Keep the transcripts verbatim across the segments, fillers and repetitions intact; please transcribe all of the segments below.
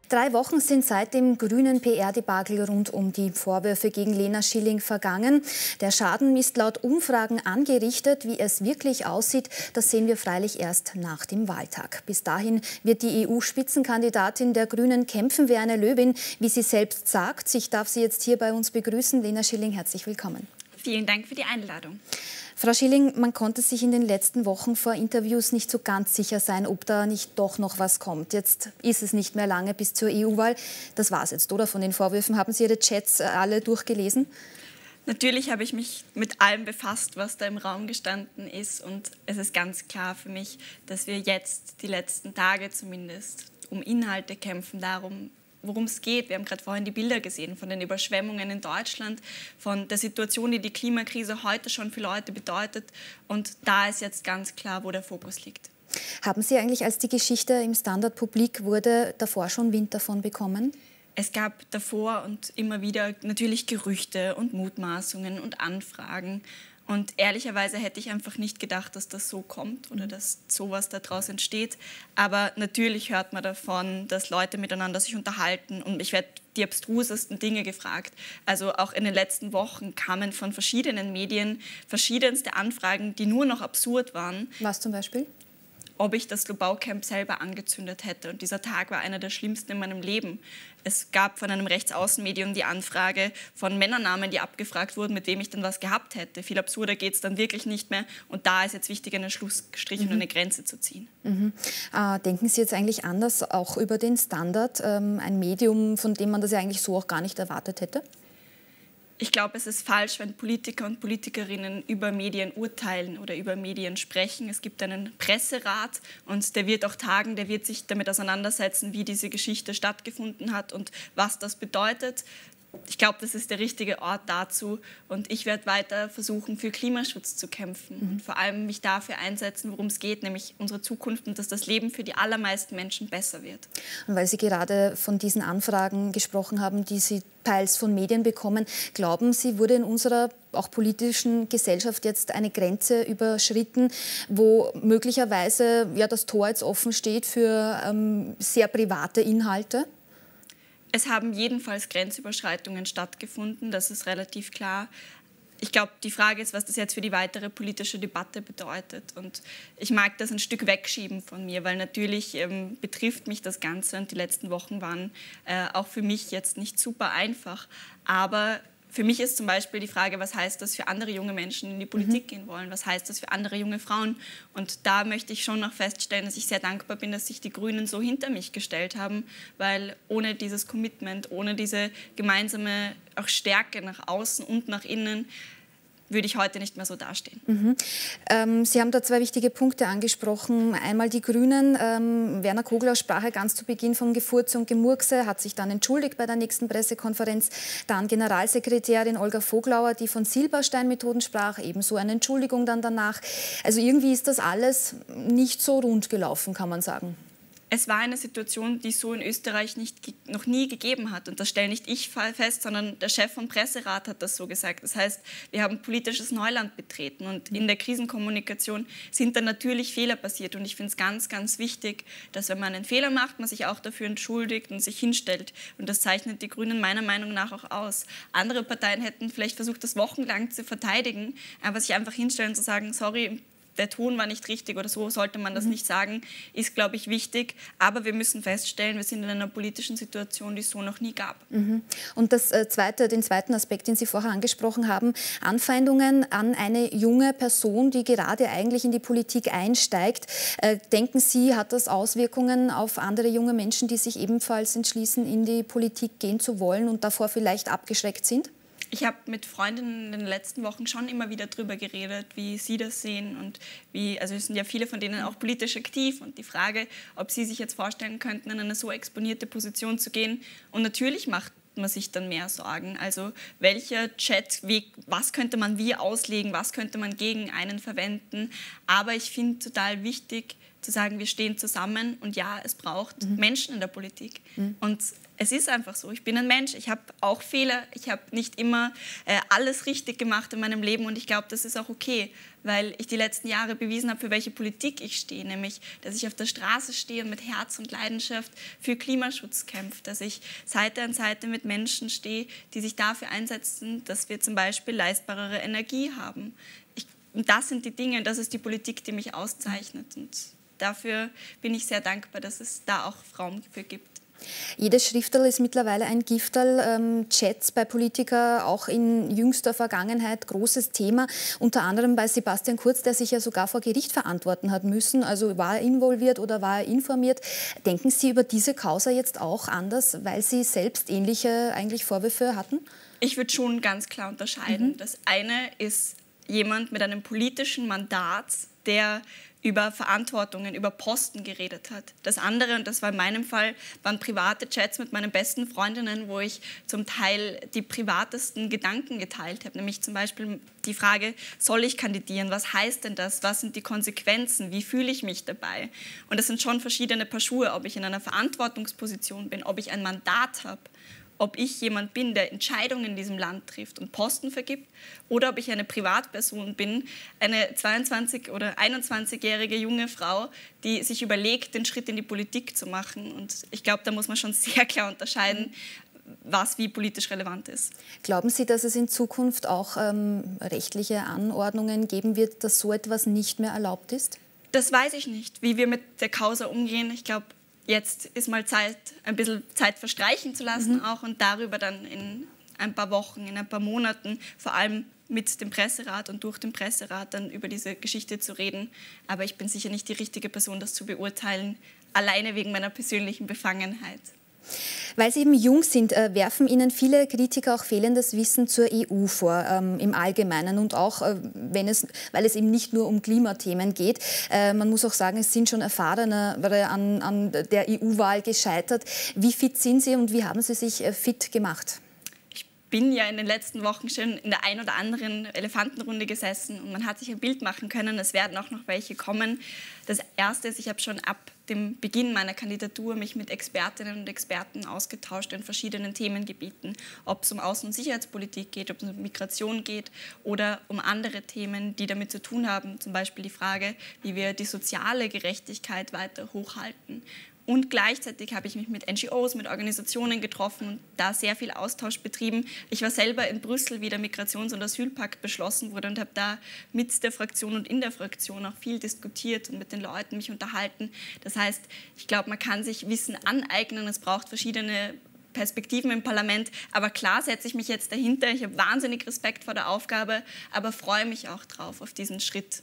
Drei Wochen sind seit dem grünen P R-Debakel rund um die Vorwürfe gegen Lena Schilling vergangen. Der Schaden ist laut Umfragen angerichtet. Wie es wirklich aussieht, das sehen wir freilich erst nach dem Wahltag. Bis dahin wird die E U-Spitzenkandidatin der Grünen kämpfen wie eine Löwin, wie sie selbst sagt. Ich darf Sie jetzt hier bei uns begrüßen. Lena Schilling, herzlich willkommen. Vielen Dank für die Einladung. Frau Schilling, man konnte sich in den letzten Wochen vor Interviews nicht so ganz sicher sein, ob da nicht doch noch was kommt. Jetzt ist es nicht mehr lange bis zur E U-Wahl. Das war es jetzt, oder? Von den Vorwürfen. Haben Sie Ihre Chats alle durchgelesen? Natürlich habe ich mich mit allem befasst, was da im Raum gestanden ist. Und es ist ganz klar für mich, dass wir jetzt die letzten Tage zumindest um Inhalte kämpfen, darum, worum es geht. Wir haben gerade vorhin die Bilder gesehen von den Überschwemmungen in Deutschland, von der Situation, die die Klimakrise heute schon für Leute bedeutet. Und da ist jetzt ganz klar, wo der Fokus liegt. Haben Sie eigentlich, als die Geschichte im Standard publik wurde, davor schon Wind davon bekommen? Es gab davor und immer wieder natürlich Gerüchte und Mutmaßungen und Anfragen. Und ehrlicherweise hätte ich einfach nicht gedacht, dass das so kommt oder dass sowas daraus entsteht. Aber natürlich hört man davon, dass Leute miteinander sich unterhalten. Und ich werde die abstrusesten Dinge gefragt. Also auch in den letzten Wochen kamen von verschiedenen Medien verschiedenste Anfragen, die nur noch absurd waren. Was zum Beispiel? Ob ich das Lobau-Camp selber angezündet hätte. Und dieser Tag war einer der schlimmsten in meinem Leben. Es gab von einem Rechtsaußenmedium die Anfrage von Männernamen, die abgefragt wurden, mit wem ich denn was gehabt hätte. Viel absurder geht es dann wirklich nicht mehr. Und da ist jetzt wichtig, einen Schlussstrich mhm. und eine Grenze zu ziehen. Mhm. Äh, denken Sie jetzt eigentlich anders auch über den Standard, ähm, ein Medium, von dem man das ja eigentlich so auch gar nicht erwartet hätte? Ich glaube, es ist falsch, wenn Politiker und Politikerinnen über Medien urteilen oder über Medien sprechen. Es gibt einen Presserat und der wird auch tagen, der wird sich damit auseinandersetzen, wie diese Geschichte stattgefunden hat und was das bedeutet. Ich glaube, das ist der richtige Ort dazu und ich werde weiter versuchen, für Klimaschutz zu kämpfen mhm. und vor allem mich dafür einsetzen, worum es geht, nämlich unsere Zukunft und dass das Leben für die allermeisten Menschen besser wird. Und weil Sie gerade von diesen Anfragen gesprochen haben, die Sie teils von Medien bekommen, glauben Sie, wurde in unserer auch politischen Gesellschaft jetzt eine Grenze überschritten, wo möglicherweise ja, das Tor jetzt offen steht für ähm, sehr private Inhalte? Es haben jedenfalls Grenzüberschreitungen stattgefunden, das ist relativ klar. Ich glaube, die Frage ist, was das jetzt für die weitere politische Debatte bedeutet. Und ich mag das ein Stück wegschieben von mir, weil natürlich ähm, betrifft mich das Ganze und die letzten Wochen waren äh, auch für mich jetzt nicht super einfach. Aber für mich ist zum Beispiel die Frage, was heißt das für andere junge Menschen, die in die Politik mhm. gehen wollen? Was heißt das für andere junge Frauen? Und da möchte ich schon noch feststellen, dass ich sehr dankbar bin, dass sich die Grünen so hinter mich gestellt haben, weil ohne dieses Commitment, ohne diese gemeinsame auch Stärke nach außen und nach innen, würde ich heute nicht mehr so dastehen. Mhm. Ähm, Sie haben da zwei wichtige Punkte angesprochen. Einmal die Grünen. Ähm, Werner Kogler sprach ja ganz zu Beginn von Gefurze und Gemurkse, hat sich dann entschuldigt bei der nächsten Pressekonferenz. Dann Generalsekretärin Olga Voglauer, die von Silberstein-Methoden sprach, ebenso eine Entschuldigung dann danach. Also irgendwie ist das alles nicht so rund gelaufen, kann man sagen. Es war eine Situation, die es so in Österreich nicht, noch nie gegeben hat. Und das stelle nicht ich fest, sondern der Chef vom Presserat hat das so gesagt. Das heißt, wir haben politisches Neuland betreten. Und in der Krisenkommunikation sind dann natürlich Fehler passiert. Und ich finde es ganz, ganz wichtig, dass wenn man einen Fehler macht, man sich auch dafür entschuldigt und sich hinstellt. Und das zeichnet die Grünen meiner Meinung nach auch aus. Andere Parteien hätten vielleicht versucht, das wochenlang zu verteidigen, aber sich einfach hinstellen und zu sagen, sorry, der Ton war nicht richtig oder so sollte man das mhm. nicht sagen, ist, glaube ich, wichtig. Aber wir müssen feststellen, wir sind in einer politischen Situation, die es so noch nie gab. Mhm. Und das, äh, zweite, den zweiten Aspekt, den Sie vorher angesprochen haben, Anfeindungen an eine junge Person, die gerade eigentlich in die Politik einsteigt. Äh, denken Sie, hat das Auswirkungen auf andere junge Menschen, die sich ebenfalls entschließen, in die Politik gehen zu wollen und davor vielleicht abgeschreckt sind? Ich habe mit Freundinnen in den letzten Wochen schon immer wieder darüber geredet, wie sie das sehen und wie, also es sind ja viele von denen auch politisch aktiv und die Frage, ob sie sich jetzt vorstellen könnten, in eine so exponierte Position zu gehen. Und natürlich macht man sich dann mehr Sorgen. Also welcher Chat, wie, was könnte man wie auslegen, was könnte man gegen einen verwenden. Aber ich finde total wichtig zu sagen, wir stehen zusammen und ja, es braucht mhm. Menschen in der Politik. Mhm. Und es ist einfach so, ich bin ein Mensch, ich habe auch Fehler, ich habe nicht immer äh, alles richtig gemacht in meinem Leben und ich glaube, das ist auch okay, weil ich die letzten Jahre bewiesen habe, für welche Politik ich stehe, nämlich, dass ich auf der Straße stehe und mit Herz und Leidenschaft für Klimaschutz kämpfe, dass ich Seite an Seite mit Menschen stehe, die sich dafür einsetzen, dass wir zum Beispiel leistbarere Energie haben. Ich, und das sind die Dinge, das ist die Politik, die mich auszeichnet und dafür bin ich sehr dankbar, dass es da auch Raum für gibt. Jedes Schrifterl ist mittlerweile ein Gifterl. Ähm, Chats bei Politikern, auch in jüngster Vergangenheit, großes Thema. Unter anderem bei Sebastian Kurz, der sich ja sogar vor Gericht verantworten hat müssen. Also war er involviert oder war er informiert? Denken Sie über diese Causa jetzt auch anders, weil Sie selbst ähnliche eigentlich Vorwürfe hatten? Ich würde schon ganz klar unterscheiden. Mhm. Das eine ist jemand mit einem politischen Mandat, der über Verantwortungen, über Posten geredet hat. Das andere, und das war in meinem Fall, waren private Chats mit meinen besten Freundinnen, wo ich zum Teil die privatesten Gedanken geteilt habe. Nämlich zum Beispiel die Frage, soll ich kandidieren? Was heißt denn das? Was sind die Konsequenzen? Wie fühle ich mich dabei? Und das sind schon verschiedene Paar Schuhe, ob ich in einer Verantwortungsposition bin, ob ich ein Mandat habe, ob ich jemand bin, der Entscheidungen in diesem Land trifft und Posten vergibt, oder ob ich eine Privatperson bin, eine zweiundzwanzig- oder einundzwanzigjährige junge Frau, die sich überlegt, den Schritt in die Politik zu machen. Und ich glaube, da muss man schon sehr klar unterscheiden, was wie politisch relevant ist. Glauben Sie, dass es in Zukunft auch ähm, rechtliche Anordnungen geben wird, dass so etwas nicht mehr erlaubt ist? Das weiß ich nicht, wie wir mit der Causa umgehen. Ich glaube, jetzt ist mal Zeit, ein bisschen Zeit verstreichen zu lassen, mhm. auch und darüber dann in ein paar Wochen, in ein paar Monaten, vor allem mit dem Presserat und durch den Presserat dann über diese Geschichte zu reden. Aber ich bin sicher nicht die richtige Person, das zu beurteilen, alleine wegen meiner persönlichen Befangenheit. Weil Sie eben jung sind, äh, werfen Ihnen viele Kritiker auch fehlendes Wissen zur E U vor, ähm, im Allgemeinen und auch, äh, wenn es, weil es eben nicht nur um Klimathemen geht. Äh, man muss auch sagen, es sind schon Erfahrene an, an der E U-Wahl gescheitert. Wie fit sind Sie und wie haben Sie sich äh, fit gemacht? Ich bin ja in den letzten Wochen schon in der ein oder anderen Elefantenrunde gesessen und man hat sich ein Bild machen können, es werden auch noch welche kommen. Das Erste ist, ich habe schon ab dem Beginn meiner Kandidatur mich mit Expertinnen und Experten ausgetauscht in verschiedenen Themengebieten, ob es um Außen- und Sicherheitspolitik geht, ob es um Migration geht oder um andere Themen, die damit zu tun haben, zum Beispiel die Frage, wie wir die soziale Gerechtigkeit weiter hochhalten. Und gleichzeitig habe ich mich mit N G Os, mit Organisationen getroffen und da sehr viel Austausch betrieben. Ich war selber in Brüssel, wie der Migrations- und Asylpakt beschlossen wurde und habe da mit der Fraktion und in der Fraktion auch viel diskutiert und mit den Leuten mich unterhalten. Das heißt, ich glaube, man kann sich Wissen aneignen. Es braucht verschiedene Perspektiven im Parlament. Aber klar setze ich mich jetzt dahinter. Ich habe wahnsinnig Respekt vor der Aufgabe, aber freue mich auch drauf, auf diesen Schritt.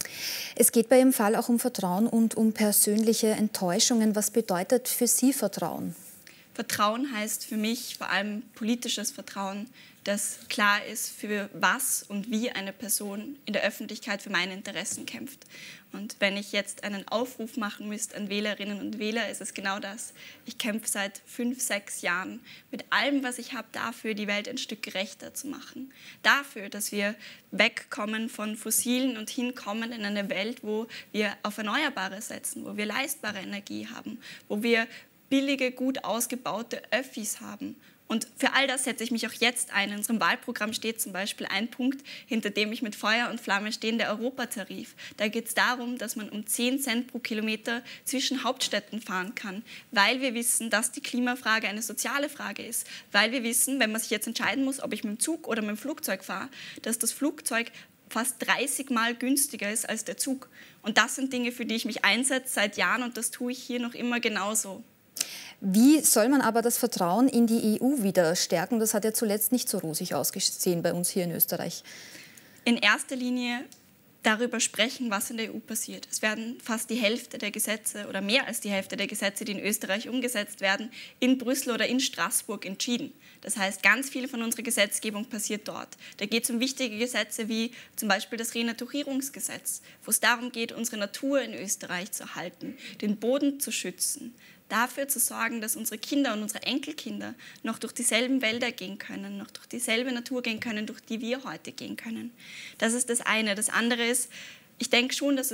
Es geht bei Ihrem Fall auch um Vertrauen und um persönliche Enttäuschungen. Was bedeutet für Sie Vertrauen? Vertrauen heißt für mich vor allem politisches Vertrauen, dass klar ist, für was und wie eine Person in der Öffentlichkeit für meine Interessen kämpft. Und wenn ich jetzt einen Aufruf machen müsste an Wählerinnen und Wähler, ist es genau das. Ich kämpfe seit fünf, sechs Jahren mit allem, was ich habe, dafür, die Welt ein Stück gerechter zu machen. Dafür, dass wir wegkommen von Fossilen und hinkommen in eine Welt, wo wir auf Erneuerbare setzen, wo wir leistbare Energie haben, wo wir billige, gut ausgebaute Öffis haben. Und für all das setze ich mich auch jetzt ein. In unserem Wahlprogramm steht zum Beispiel ein Punkt, hinter dem ich mit Feuer und Flamme stehe, der Europatarif. Da geht es darum, dass man um zehn Cent pro Kilometer zwischen Hauptstädten fahren kann, weil wir wissen, dass die Klimafrage eine soziale Frage ist. Weil wir wissen, wenn man sich jetzt entscheiden muss, ob ich mit dem Zug oder mit dem Flugzeug fahre, dass das Flugzeug fast dreißig Mal günstiger ist als der Zug. Und das sind Dinge, für die ich mich einsetze seit Jahren und das tue ich hier noch immer genauso. Wie soll man aber das Vertrauen in die E U wieder stärken? Das hat ja zuletzt nicht so rosig ausgesehen bei uns hier in Österreich. In erster Linie darüber sprechen, was in der E U passiert. Es werden fast die Hälfte der Gesetze oder mehr als die Hälfte der Gesetze, die in Österreich umgesetzt werden, in Brüssel oder in Straßburg entschieden. Das heißt, ganz viel von unserer Gesetzgebung passiert dort. Da geht es um wichtige Gesetze wie zum Beispiel das Renaturierungsgesetz, wo es darum geht, unsere Natur in Österreich zu erhalten, den Boden zu schützen, dafür zu sorgen, dass unsere Kinder und unsere Enkelkinder noch durch dieselben Wälder gehen können, noch durch dieselbe Natur gehen können, durch die wir heute gehen können. Das ist das eine. Das andere ist, ich denke schon, dass es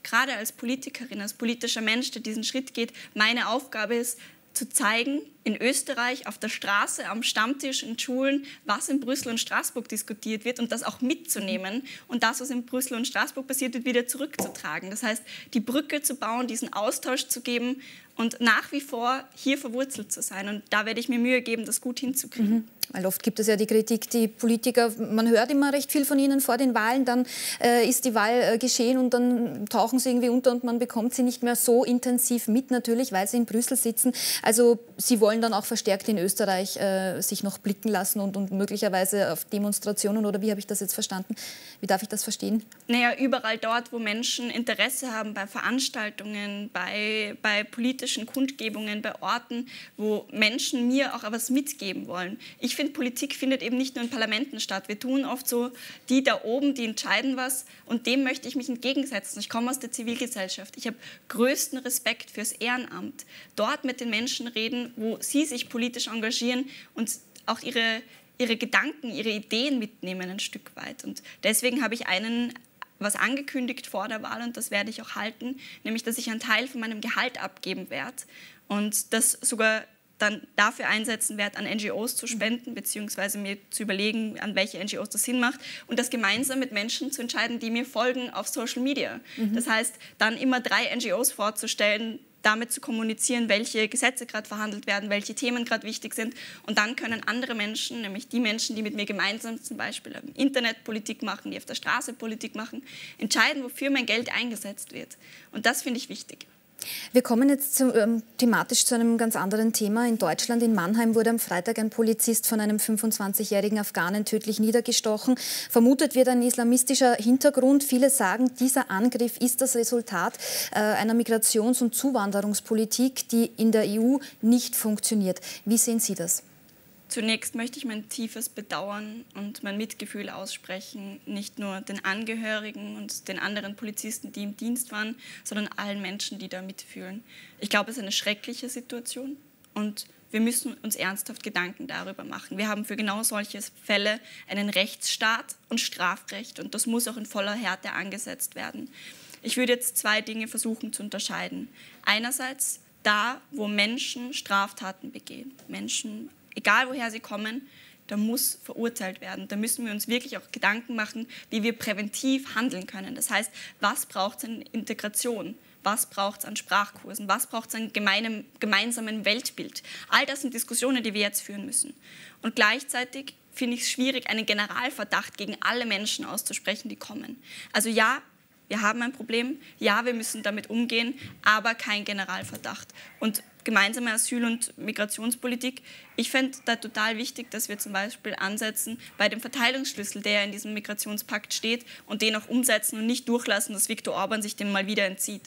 gerade als Politikerin, als politischer Mensch, der diesen Schritt geht, meine Aufgabe ist, zu zeigen, in Österreich, auf der Straße, am Stammtisch, in Schulen, was in Brüssel und Straßburg diskutiert wird und das auch mitzunehmen und das, was in Brüssel und Straßburg passiert wird, wieder zurückzutragen. Das heißt, die Brücke zu bauen, diesen Austausch zu geben und nach wie vor hier verwurzelt zu sein. Und da werde ich mir Mühe geben, das gut hinzukriegen. Mhm. Weil oft gibt es ja die Kritik, die Politiker, man hört immer recht viel von ihnen vor den Wahlen, dann äh, ist die Wahl äh, geschehen und dann tauchen sie irgendwie unter und man bekommt sie nicht mehr so intensiv mit, natürlich, weil sie in Brüssel sitzen. Also sie wollen dann auch verstärkt in Österreich äh, sich noch blicken lassen und, und möglicherweise auf Demonstrationen, oder wie habe ich das jetzt verstanden? Wie darf ich das verstehen? Naja, überall dort, wo Menschen Interesse haben, bei Veranstaltungen, bei, bei politischen Kundgebungen, bei Orten, wo Menschen mir auch etwas mitgeben wollen. Ich finde, Politik findet eben nicht nur in Parlamenten statt. Wir tun oft so, die da oben, die entscheiden was und dem möchte ich mich entgegensetzen. Ich komme aus der Zivilgesellschaft. Ich habe größten Respekt fürs Ehrenamt. Dort mit den Menschen reden, wo sie sich politisch engagieren und auch ihre, ihre Gedanken, ihre Ideen mitnehmen ein Stück weit. Und deswegen habe ich einen was angekündigt vor der Wahl und das werde ich auch halten, nämlich, dass ich einen Teil von meinem Gehalt abgeben werde und das sogar dann dafür einsetzen werde, an N G Os zu spenden, beziehungsweise mir zu überlegen, an welche N G Os das Sinn macht und das gemeinsam mit Menschen zu entscheiden, die mir folgen auf Social Media. Mhm. Das heißt, dann immer drei N G Os vorzustellen, damit zu kommunizieren, welche Gesetze gerade verhandelt werden, welche Themen gerade wichtig sind. Und dann können andere Menschen, nämlich die Menschen, die mit mir gemeinsam zum Beispiel im Internet Politik machen, die auf der Straße Politik machen, entscheiden, wofür mein Geld eingesetzt wird. Und das finde ich wichtig. Wir kommen jetzt zu, ähm, thematisch zu einem ganz anderen Thema. In Deutschland, in Mannheim, wurde am Freitag ein Polizist von einem fünfundzwanzigjährigen Afghanen tödlich niedergestochen. Vermutet wird ein islamistischer Hintergrund. Viele sagen, dieser Angriff ist das Resultat äh, einer Migrations- und Zuwanderungspolitik, die in der E U nicht funktioniert. Wie sehen Sie das? Zunächst möchte ich mein tiefes Bedauern und mein Mitgefühl aussprechen, nicht nur den Angehörigen und den anderen Polizisten, die im Dienst waren, sondern allen Menschen, die da mitfühlen. Ich glaube, es ist eine schreckliche Situation und wir müssen uns ernsthaft Gedanken darüber machen. Wir haben für genau solche Fälle einen Rechtsstaat und Strafrecht und das muss auch in voller Härte angesetzt werden. Ich würde jetzt zwei Dinge versuchen zu unterscheiden. Einerseits da, wo Menschen Straftaten begehen, Menschen, egal woher sie kommen, da muss verurteilt werden. Da müssen wir uns wirklich auch Gedanken machen, wie wir präventiv handeln können. Das heißt, was braucht es an Integration? Was braucht es an Sprachkursen? Was braucht es an gemeinem, gemeinsamen Weltbild? All das sind Diskussionen, die wir jetzt führen müssen. Und gleichzeitig finde ich es schwierig, einen Generalverdacht gegen alle Menschen auszusprechen, die kommen. Also ja, wir haben ein Problem, ja, wir müssen damit umgehen, aber kein Generalverdacht. Und gemeinsame Asyl- und Migrationspolitik, ich fände da total wichtig, dass wir zum Beispiel ansetzen bei dem Verteilungsschlüssel, der in diesem Migrationspakt steht und den auch umsetzen und nicht durchlassen, dass Viktor Orban sich dem mal wieder entzieht.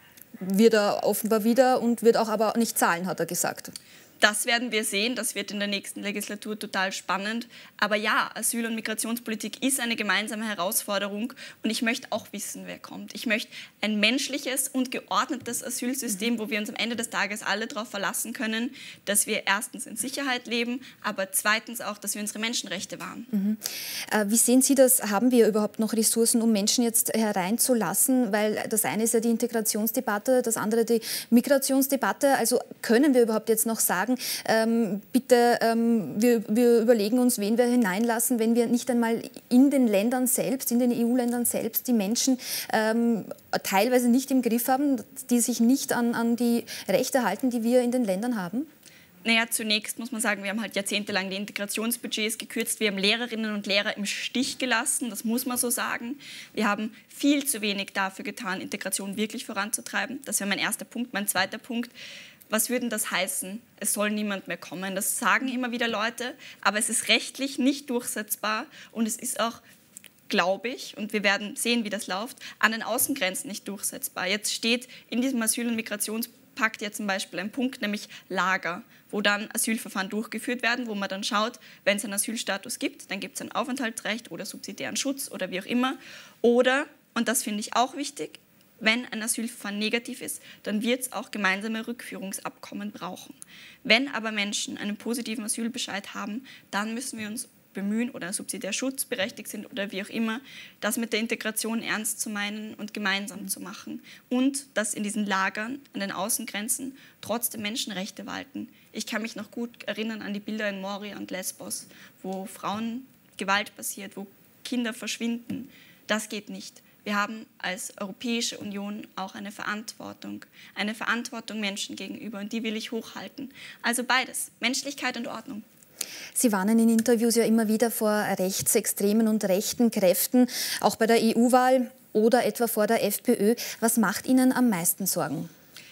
Wird er offenbar wieder und wird auch aber nicht zahlen, hat er gesagt. Das werden wir sehen, das wird in der nächsten Legislatur total spannend. Aber ja, Asyl- und Migrationspolitik ist eine gemeinsame Herausforderung und ich möchte auch wissen, wer kommt. Ich möchte ein menschliches und geordnetes Asylsystem, mhm. wo wir uns am Ende des Tages alle darauf verlassen können, dass wir erstens in Sicherheit leben, aber zweitens auch, dass wir unsere Menschenrechte wahren. Mhm. Äh, wie sehen Sie das? Haben wir überhaupt noch Ressourcen, um Menschen jetzt hereinzulassen? Weil das eine ist ja die Integrationsdebatte, das andere die Migrationsdebatte. Also können wir überhaupt jetzt noch sagen, Ähm, bitte, ähm, wir, wir überlegen uns, wen wir hineinlassen, wenn wir nicht einmal in den Ländern selbst, in den E U-Ländern selbst die Menschen ähm, teilweise nicht im Griff haben, die sich nicht an, an die Rechte halten, die wir in den Ländern haben? Naja, zunächst muss man sagen, wir haben halt jahrzehntelang die Integrationsbudgets gekürzt. Wir haben Lehrerinnen und Lehrer im Stich gelassen, das muss man so sagen. Wir haben viel zu wenig dafür getan, Integration wirklich voranzutreiben. Das wäre mein erster Punkt. Mein zweiter Punkt: Was würde das heißen? Es soll niemand mehr kommen. Das sagen immer wieder Leute, aber es ist rechtlich nicht durchsetzbar und es ist auch, glaube ich, und wir werden sehen, wie das läuft, an den Außengrenzen nicht durchsetzbar. Jetzt steht in diesem Asyl- und Migrationspakt ja zum Beispiel ein Punkt, nämlich Lager, wo dann Asylverfahren durchgeführt werden, wo man dann schaut, wenn es einen Asylstatus gibt, dann gibt es ein Aufenthaltsrecht oder subsidiären Schutz oder wie auch immer. Oder, und das finde ich auch wichtig, wenn ein Asylverfahren negativ ist, dann wird es auch gemeinsame Rückführungsabkommen brauchen. Wenn aber Menschen einen positiven Asylbescheid haben, dann müssen wir uns bemühen oder subsidiär schutzberechtigt sind oder wie auch immer, das mit der Integration ernst zu meinen und gemeinsam zu machen. Und dass in diesen Lagern an den Außengrenzen trotzdem Menschenrechte walten. Ich kann mich noch gut erinnern an die Bilder in Moria und Lesbos, wo Frauengewalt passiert, wo Kinder verschwinden. Das geht nicht. Wir haben als Europäische Union auch eine Verantwortung, eine Verantwortung Menschen gegenüber und die will ich hochhalten. Also beides, Menschlichkeit und Ordnung. Sie warnen in Interviews ja immer wieder vor rechtsextremen und rechten Kräften, auch bei der E U-Wahl oder etwa vor der FPÖ. Was macht Ihnen am meisten Sorgen?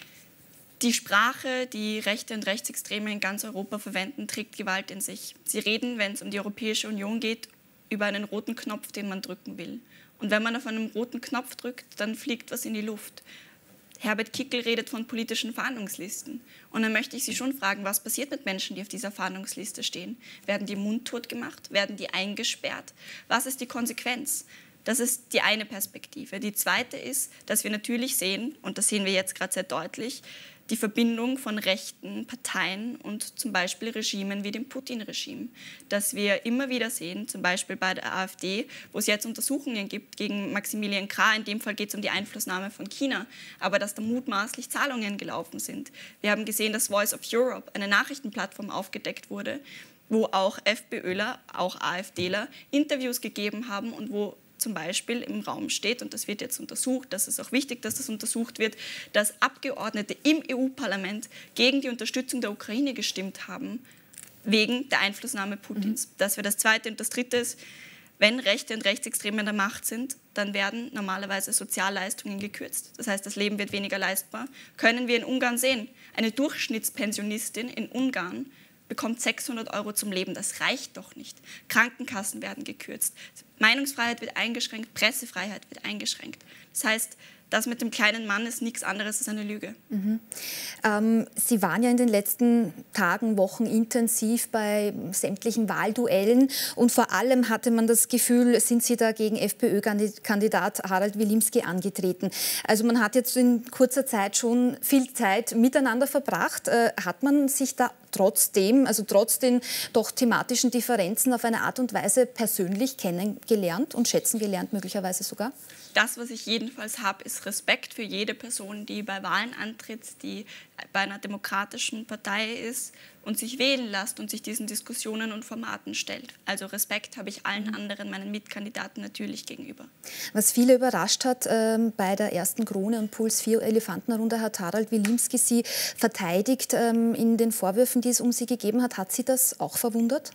Die Sprache, die Rechte und Rechtsextreme in ganz Europa verwenden, trägt Gewalt in sich. Sie reden, wenn es um die Europäische Union geht, über einen roten Knopf, den man drücken will. Und wenn man auf einen roten Knopf drückt, dann fliegt was in die Luft. Herbert Kickl redet von politischen Fahndungslisten. Und dann möchte ich Sie schon fragen, was passiert mit Menschen, die auf dieser Fahndungsliste stehen? Werden die mundtot gemacht? Werden die eingesperrt? Was ist die Konsequenz? Das ist die eine Perspektive. Die zweite ist, dass wir natürlich sehen, und das sehen wir jetzt gerade sehr deutlich, die Verbindung von rechten Parteien und zum Beispiel Regimen wie dem Putin-Regime. Dass wir immer wieder sehen, zum Beispiel bei der AfD, wo es jetzt Untersuchungen gibt gegen Maximilian Krah, in dem Fall geht es um die Einflussnahme von China, aber dass da mutmaßlich Zahlungen gelaufen sind. Wir haben gesehen, dass Voice of Europe, eine Nachrichtenplattform, aufgedeckt wurde, wo auch FPÖler, auch AfDler Interviews gegeben haben und wo zum Beispiel im Raum steht, und das wird jetzt untersucht, das ist auch wichtig, dass das untersucht wird, dass Abgeordnete im E U-Parlament gegen die Unterstützung der Ukraine gestimmt haben, wegen der Einflussnahme Putins. Mhm. Das wäre das Zweite. Und das Dritte ist, wenn Rechte und Rechtsextreme in der Macht sind, dann werden normalerweise Sozialleistungen gekürzt. Das heißt, das Leben wird weniger leistbar. Können wir in Ungarn sehen, eine Durchschnittspensionistin in Ungarn bekommt sechshundert Euro zum Leben. Das reicht doch nicht. Krankenkassen werden gekürzt. Meinungsfreiheit wird eingeschränkt, Pressefreiheit wird eingeschränkt. Das heißt, das mit dem kleinen Mann ist nichts anderes als eine Lüge. Mhm. Ähm, Sie waren ja in den letzten Tagen, Wochen intensiv bei sämtlichen Wahlduellen und vor allem hatte man das Gefühl, sind Sie da gegen FPÖ-Kandidat Harald Wilimski angetreten. Also man hat jetzt in kurzer Zeit schon viel Zeit miteinander verbracht. Äh, hat man sich da trotzdem, also trotz den doch thematischen Differenzen auf eine Art und Weise persönlich kennengelernt und schätzen gelernt, möglicherweise sogar? Das, was ich jedenfalls habe, ist Respekt für jede Person, die bei Wahlen antritt, die bei einer demokratischen Partei ist und sich wählen lässt und sich diesen Diskussionen und Formaten stellt. Also Respekt habe ich allen anderen, meinen Mitkandidaten natürlich gegenüber. Was viele überrascht hat, äh, bei der ersten Krone- und Puls vier Elefantenrunde hat Harald Wilimski Sie verteidigt äh, in den Vorwürfen, die es um Sie gegeben hat. Hat Sie das auch verwundert?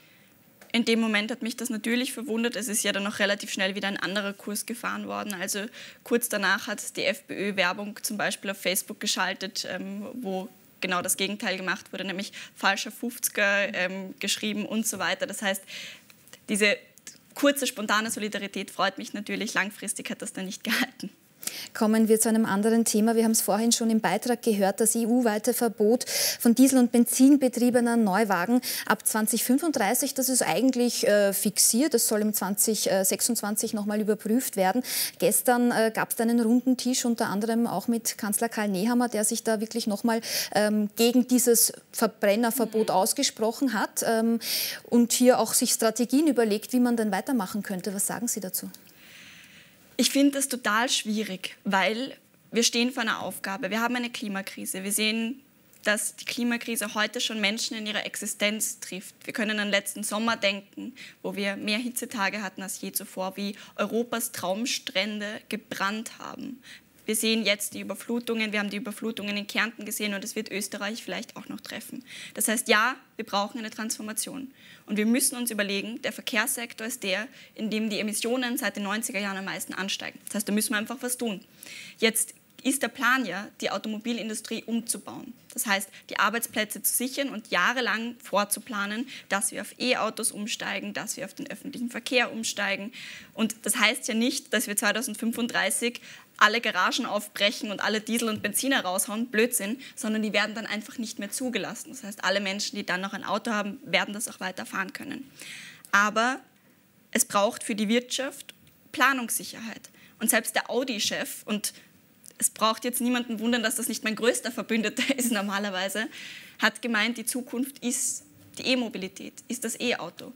In dem Moment hat mich das natürlich verwundert. Es ist ja dann noch relativ schnell wieder ein anderer Kurs gefahren worden. Also kurz danach hat die FPÖ Werbung zum Beispiel auf Facebook geschaltet, ähm, wo genau das Gegenteil gemacht wurde, nämlich falscher fünfziger ähm, geschrieben und so weiter. Das heißt, diese kurze, spontane Solidarität freut mich natürlich. Langfristig hat das dann nicht gehalten. Kommen wir zu einem anderen Thema. Wir haben es vorhin schon im Beitrag gehört, das E U-weite Verbot von Diesel- und Benzinbetriebenen Neuwagen ab zweitausendfünfunddreißig. Das ist eigentlich äh, fixiert. Das soll im zweitausendsechsundzwanzig noch mal überprüft werden. Gestern äh, gab es einen runden Tisch, unter anderem auch mit Kanzler Karl Nehammer, der sich da wirklich noch mal ähm, gegen dieses Verbrennerverbot mhm. ausgesprochen hat ähm, und hier auch sich Strategien überlegt, wie man denn weitermachen könnte. Was sagen Sie dazu? Ich finde das total schwierig, weil wir stehen vor einer Aufgabe. Wir haben eine Klimakrise. Wir sehen, dass die Klimakrise heute schon Menschen in ihrer Existenz trifft. Wir können an letzten Sommer denken, wo wir mehr Hitzetage hatten als je zuvor, wie Europas Traumstrände gebrannt haben. Wir sehen jetzt die Überflutungen, wir haben die Überflutungen in Kärnten gesehen und es wird Österreich vielleicht auch noch treffen. Das heißt, ja, wir brauchen eine Transformation. Und wir müssen uns überlegen, der Verkehrssektor ist der, in dem die Emissionen seit den neunziger Jahren am meisten ansteigen. Das heißt, da müssen wir einfach was tun. Jetzt ist der Plan ja, die Automobilindustrie umzubauen. Das heißt, die Arbeitsplätze zu sichern und jahrelang vorzuplanen, dass wir auf E-Autos umsteigen, dass wir auf den öffentlichen Verkehr umsteigen. Und das heißt ja nicht, dass wir zweitausendfünfunddreißig alle Garagen aufbrechen und alle Diesel und Benziner raushauen, Blödsinn, sondern die werden dann einfach nicht mehr zugelassen. Das heißt, alle Menschen, die dann noch ein Auto haben, werden das auch weiter fahren können. Aber es braucht für die Wirtschaft Planungssicherheit. Und selbst der Audi-Chef, und es braucht jetzt niemanden wundern, dass das nicht mein größter Verbündeter ist normalerweise, hat gemeint, die Zukunft ist die E-Mobilität, ist das E-Auto.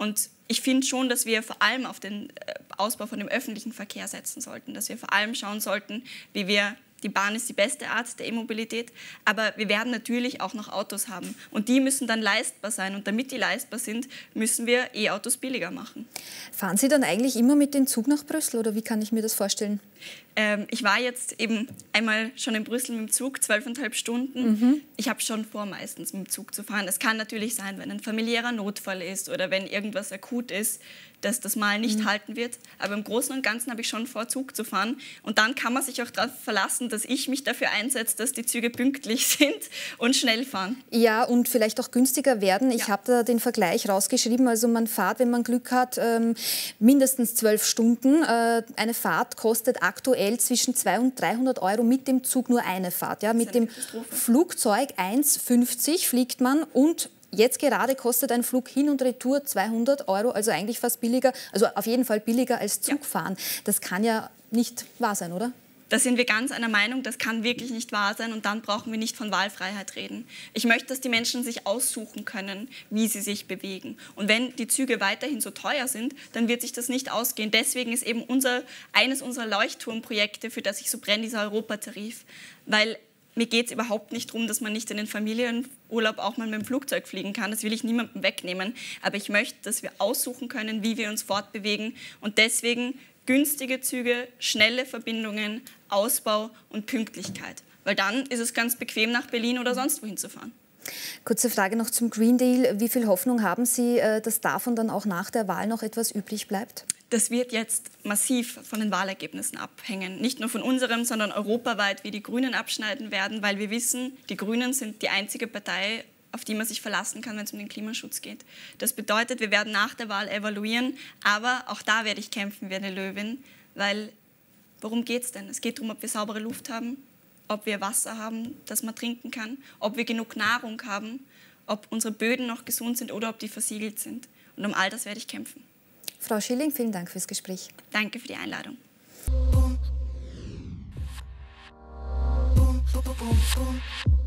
Und ich finde schon, dass wir vor allem auf den Ausbau von dem öffentlichen Verkehr setzen sollten, dass wir vor allem schauen sollten, wie wir die Bahn ist die beste Art der E-Mobilität, aber wir werden natürlich auch noch Autos haben und die müssen dann leistbar sein und damit die leistbar sind, müssen wir E-Autos billiger machen. Fahren Sie dann eigentlich immer mit dem Zug nach Brüssel oder wie kann ich mir das vorstellen? Ähm, ich war jetzt eben einmal schon in Brüssel mit dem Zug, zwölfeinhalb Stunden. Mhm. Ich habe schon vor, meistens mit dem Zug zu fahren. Es kann natürlich sein, wenn ein familiärer Notfall ist oder wenn irgendwas akut ist, dass das mal nicht mhm. halten wird. Aber im Großen und Ganzen habe ich schon vor, Zug zu fahren. Und dann kann man sich auch darauf verlassen, dass ich mich dafür einsetze, dass die Züge pünktlich sind und schnell fahren. Ja, und vielleicht auch günstiger werden. Ich ja. habe da den Vergleich rausgeschrieben. Also man fährt, wenn man Glück hat, ähm, mindestens zwölf Stunden. Äh, eine Fahrt kostet aktuell zwischen zweihundert und dreihundert Euro mit dem Zug nur eine Fahrt. Ja, mit dem Flugzeug eins fünfzig fliegt man und jetzt gerade kostet ein Flug hin und retour zweihundert Euro, also eigentlich fast billiger, also auf jeden Fall billiger als Zugfahren. Ja. Das kann ja nicht wahr sein, oder? Da sind wir ganz einer Meinung, das kann wirklich nicht wahr sein und dann brauchen wir nicht von Wahlfreiheit reden. Ich möchte, dass die Menschen sich aussuchen können, wie sie sich bewegen. Und wenn die Züge weiterhin so teuer sind, dann wird sich das nicht ausgehen. Deswegen ist eben unser, eines unserer Leuchtturmprojekte, für das ich so brenne, dieser Europatarif. Weil mir geht es überhaupt nicht darum, dass man nicht in den Familienurlaub auch mal mit dem Flugzeug fliegen kann. Das will ich niemandem wegnehmen. Aber ich möchte, dass wir aussuchen können, wie wir uns fortbewegen. Und deswegen günstige Züge, schnelle Verbindungen, Ausbau und Pünktlichkeit. Weil dann ist es ganz bequem, nach Berlin oder sonst wohin zu fahren. Kurze Frage noch zum Green Deal. Wie viel Hoffnung haben Sie, dass davon dann auch nach der Wahl noch etwas übrig bleibt? Das wird jetzt massiv von den Wahlergebnissen abhängen. Nicht nur von unserem, sondern europaweit, wie die Grünen abschneiden werden, weil wir wissen, die Grünen sind die einzige Partei, auf die man sich verlassen kann, wenn es um den Klimaschutz geht. Das bedeutet, wir werden nach der Wahl evaluieren, aber auch da werde ich kämpfen wie eine Löwin, weil worum geht es denn? Es geht darum, ob wir saubere Luft haben, ob wir Wasser haben, das man trinken kann, ob wir genug Nahrung haben, ob unsere Böden noch gesund sind oder ob die versiegelt sind. Und um all das werde ich kämpfen. Frau Schilling, vielen Dank fürs Gespräch. Danke für die Einladung. Boom, boom, boom.